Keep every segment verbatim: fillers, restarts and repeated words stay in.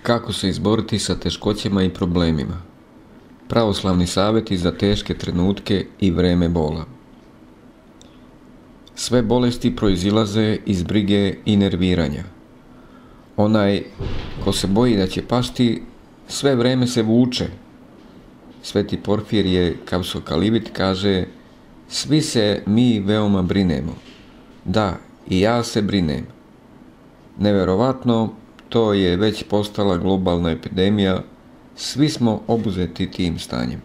Kako se izboriti sa teškoćama i problemima? Pravoslavni savjeti za teške trenutke i vreme bola. Sve bolesti proizilaze iz brige i nerviranja. Onaj ko se boji da će pasti, sve vreme se vuče. Sveti Porfirije Kapsokalivit kaže: svi se mi veoma brinemo. Da, i ja se brinem. Neverovatno, to je već postala globalna epidemija, svi smo obuzeti tim stanjem.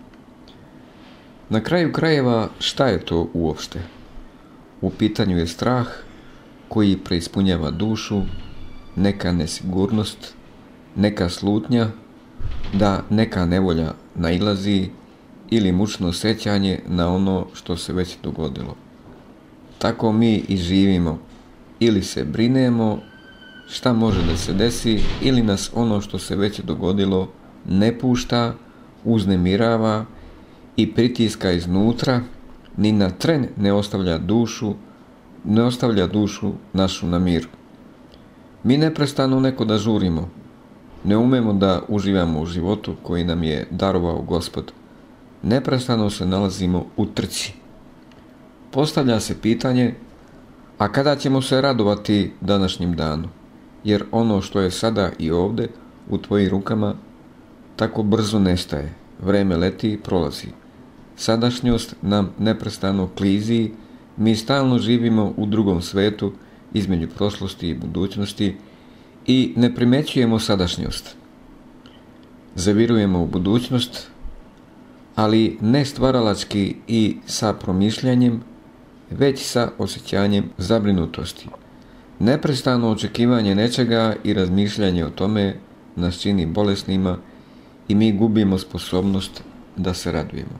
Na kraju krajeva, šta je to uopšte? U pitanju je strah koji preispunjava dušu, neka nesigurnost, neka slutnja, da neka nevolja nailazi ili mučno sećanje na ono što se već dogodilo. Tako mi i živimo, ili se brinemo šta može da se desi, ili nas ono što se već dogodilo ne pušta, uznemirava i pritiska iznutra, ni na tren ne ostavlja dušu, ne ostavlja dušu našu na miru. Mi neprestano neko da žurimo, ne umemo da uživamo u životu koji nam je darovao Gospod. Neprestano se nalazimo u trci. Postavlja se pitanje, a kada ćemo se radovati današnjem danu? Jer ono što je sada i ovdje u tvojim rukama tako brzo nestaje. Vreme leti i prolazi. Sadašnjost nam neprestano klizi, mi stalno živimo u drugom svetu između prošlosti i budućnosti i ne primećujemo sadašnjost. Zavirujemo u budućnost, ali ne stvaralački i sa promišljanjem, već sa osjećanjem zabrinutosti. Neprestano očekivanje nečega i razmišljanje o tome nas čini bolesnima i mi gubimo sposobnost da se radujemo.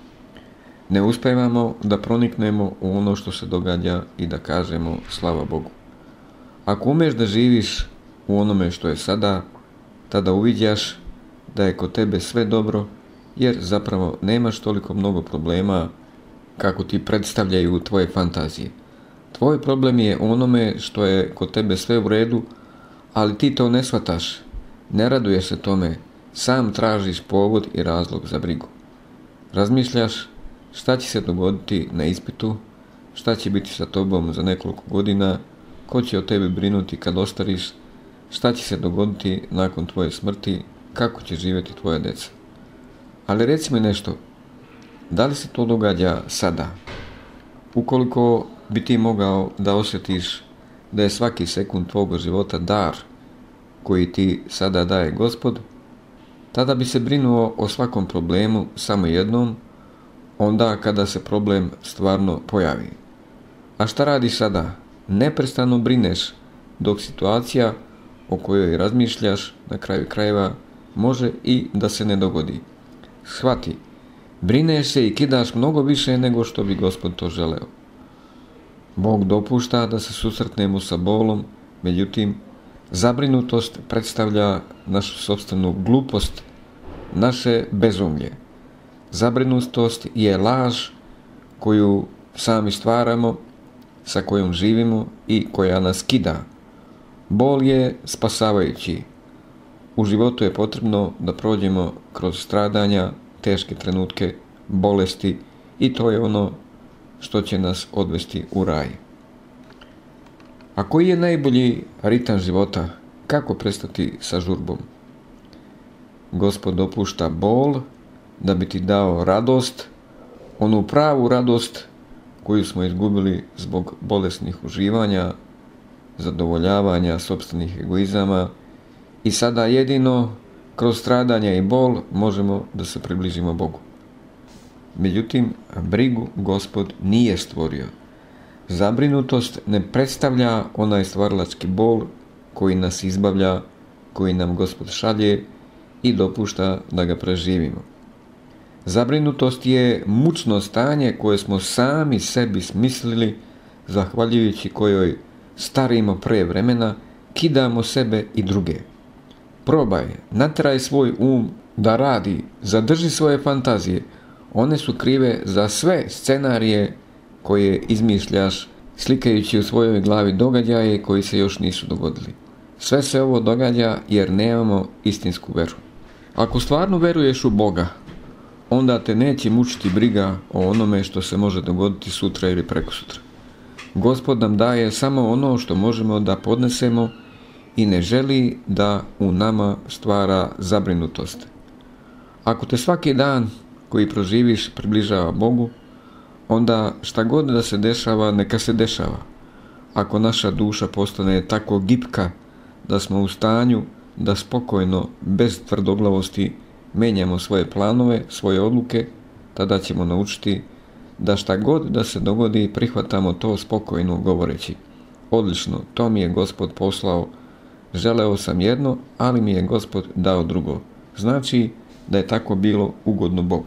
Ne uspevamo da proniknemo u ono što se događa i da kažemo slava Bogu. Ako umeš da živiš u onome što je sada, tada uviđaš da je kod tebe sve dobro, jer zapravo nemaš toliko mnogo problema kako ti predstavljaju tvoje fantazije. Tvoj problem je onome što je kod tebe sve u redu, ali ti to ne shvataš, ne raduješ se tome, sam tražiš povod i razlog za brigu. Razmišljaš šta će se dogoditi na ispitu, šta će biti sa tobom za nekoliko godina, ko će o tebi brinuti kad ostariš, šta će se dogoditi nakon tvoje smrti, kako će živjeti tvoja djeca. Ali reci mi nešto, da li se to događa sada? Ukoliko bi ti mogao da osjetiš da je svaki sekund tvog života dar koji ti sada daje Gospod, tada bi se brinuo o svakom problemu samo jednom, onda kada se problem stvarno pojavi. A šta radiš sada? Neprestano brineš, dok situacija o kojoj razmišljaš na kraju krajeva može i da se ne dogodi. Shvati, brineš se i kidaš mnogo više nego što bi Gospod to želeo. Bog dopušta da se susretnemo sa bolom, međutim, zabrinutost predstavlja našu sopstvenu glupost, naše bezumlje. Zabrinutost je laž koju sami stvaramo, sa kojom živimo i koja nas kida. Bol je spasavajući. U životu je potrebno da prođemo kroz stradanja, teške trenutke, bolesti i to je ono što će nas odvesti u raj. A koji je najbolji ritam života? Kako prestati sa žurbom? Gospod dopušta bol da bi ti dao radost, onu pravu radost koju smo izgubili zbog bolesnih uživanja, zadovoljavanja sopstvenih egoizama i sada jedino kroz stradanja i bol možemo da se približimo Bogu. Međutim, brigu Gospod nije stvorio. Zabrinutost ne predstavlja onaj stvaralački bol koji nas izbavlja, koji nam Gospod šalje i dopušta da ga preživimo. Zabrinutost je mučno stanje koje smo sami sebi smislili, zahvaljujući kojoj starimo pre vremena, kidamo sebe i druge. Probaj, nateraj svoj um da radi, zadrži svoje fantazije. One su krive za sve scenarije koje izmišljaš, slikajući u svojoj glavi događaje koji se još nisu dogodili. Sve se ovo događa jer nemamo istinsku veru. Ako stvarno veruješ u Boga, onda te neće mučiti briga o onome što se može dogoditi sutra ili prekosutra. Gospod nam daje samo ono što možemo da podnesemo i ne želi da u nama stvara zabrinutost. Ako te svaki dan koji proživiš približava Bogu, onda šta god da se dešava, neka se dešava. Ako naša duša postane tako gipka da smo u stanju da spokojno, bez tvrdoglavosti, menjamo svoje planove, svoje odluke, tada ćemo naučiti da šta god da se dogodi, prihvatamo to spokojno govoreći: odlično, to mi je Gospod poslao, želeo sam jedno, ali mi je Gospod dao drugo. Znači da je tako bilo ugodno Bogu.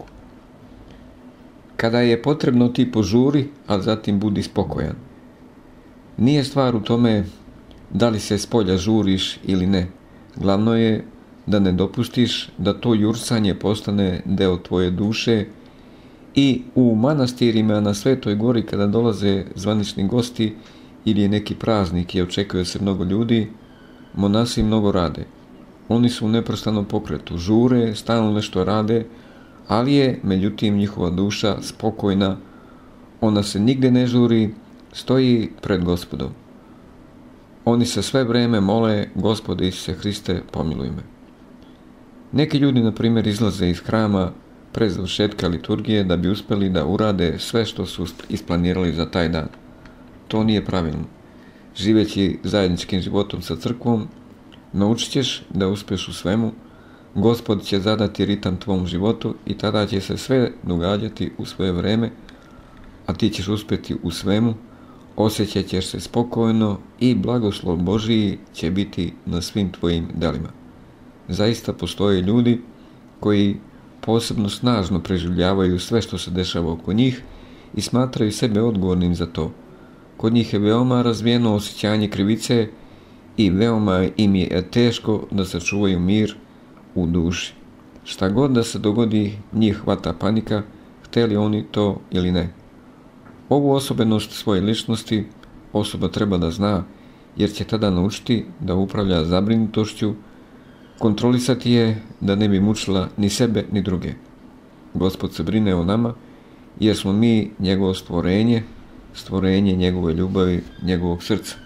Kada je potrebno, ti požuri, a zatim budi spokojan. Nije stvar u tome da li se spolja žuriš ili ne. Glavno je da ne dopustiš da to jursanje postane deo tvoje duše i u manastirima na Svetoj gori kada dolaze zvanični gosti ili je neki praznik i očekuje se mnogo ljudi, monasi mnogo rade. Oni su u neprestanom pokretu, žure, stalno nešto rade, ali je, međutim, njihova duša spokojna, ona se nigde ne žuri, stoji pred Gospodom. Oni se sve vreme mole: Gospode Isuse Hriste, pomiluj me. Neki ljudi, na primjer, izlaze iz hrama pre završetka liturgije da bi uspeli da urade sve što su isplanirali za taj dan. To nije pravilno. Živeći zajedničkim životom sa crkvom, naučit ćeš da uspeš u svemu, Gospod će zadati ritam tvom životu i tada će se sve događati u svoje vreme, a ti ćeš uspjeti u svemu, osjećat ćeš se spokojno i blagoslov Božiji će biti na svim tvojim delima. Zaista postoje ljudi koji posebno snažno preživljavaju sve što se dešava oko njih i smatraju sebe odgovornim za to. Kod njih je veoma razvijeno osjećanje krivice i veoma im je teško da sačuvaju mir u duši. Šta god da se dogodi, njih hvata panika, hteli oni to ili ne. Ovu osobenost svoje ličnosti osoba treba da zna, jer će tada naučiti da upravlja zabrinutošću, kontrolisati je da ne bi mučila ni sebe ni druge. Gospod se brine o nama, jer smo mi njegovo stvorenje, stvorenje njegove ljubavi, njegovog srca.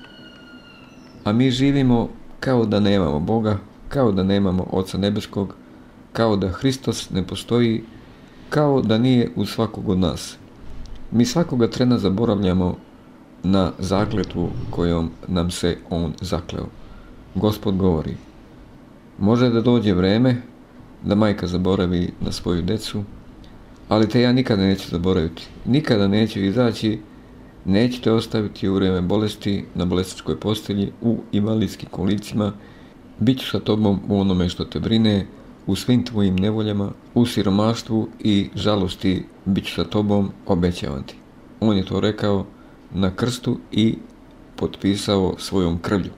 A mi živimo kao da nemamo Boga, kao da nemamo Oca Nebeskog, kao da Hristos ne postoji, kao da nije u svakog od nas. Mi svakoga trena zaboravljamo na zakletvu kojom nam se On zakleo. Gospod govori: može da dođe vreme da majka zaboravi na svoju decu, ali te ja nikada neću zaboraviti. Nikada neću izaći, neću te ostaviti u vrijeme bolesti, na bolesničkoj postelji, u invalidskim kolicima. Bit ću sa tobom u onome što te brine, u svim tvojim nevoljama, u siromaštvu i žalosti bit ću sa tobom, obećavam ti. On je to rekao na krstu i potpisao svojom krvlju.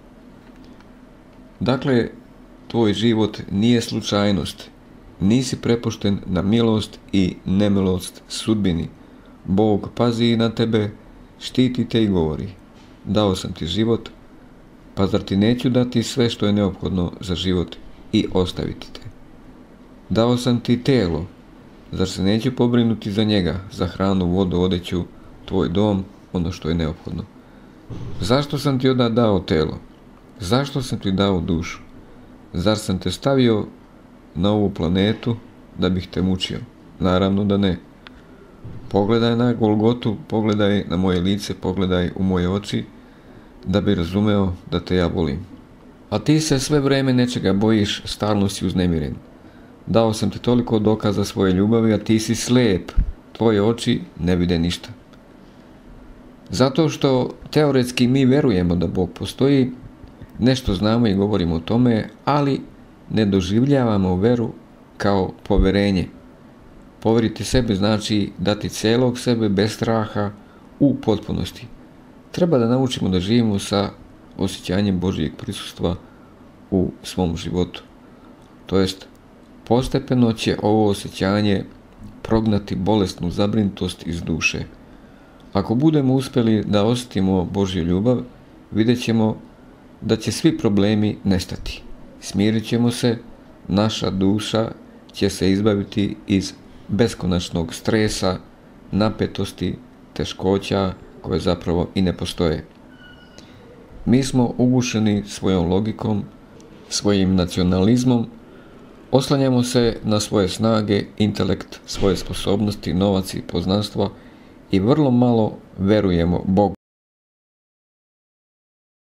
Dakle, tvoj život nije slučajnost. Nisi prepušten na milost i nemilost sudbini. Bog pazi na tebe, štiti te i govori: dao sam ti život, pa zar ti neću dati sve što je neophodno za život i ostaviti te? Dao sam ti telo, zar se neću pobrinuti za njega, za hranu, vodu, odeću, tvoj dom, ono što je neophodno? Zašto sam ti onda dao telo? Zašto sam ti dao dušu? Zar sam te stavio na ovu planetu da bih te mučio? Naravno da ne. Pogledaj na Golgotu, pogledaj na moje lice, pogledaj u moje oči, da bi razumeo da te ja volim. A ti se sve vreme nečega bojiš, stalno si uznemiren. Dao sam ti toliko dokaza svoje ljubavi, a ti si slijep, tvoje oči ne vide ništa. Zato što teoretski mi verujemo da Bog postoji, nešto znamo i govorimo o tome, ali ne doživljavamo veru kao poverenje. Poveriti sebi znači dati celog sebe bez straha u potpunosti. Treba da naučimo da živimo sa osjećanjem Božijeg prisustva u svom životu. To jest, postepeno će ovo osjećanje prognati bolesnu zabrinutost iz duše. Ako budemo uspjeli da osjetimo Božju ljubav, vidjet ćemo da će svi problemi nestati. Smirit ćemo se, naša duša će se izbaviti iz beskonačnog stresa, napetosti, teškoća koje zapravo i ne postoje. Mi smo ugušeni svojom logikom, svojim nacionalizmom, oslanjamo se na svoje snage, intelekt, svoje sposobnosti, novac i poznanstva i vrlo malo verujemo Bogu.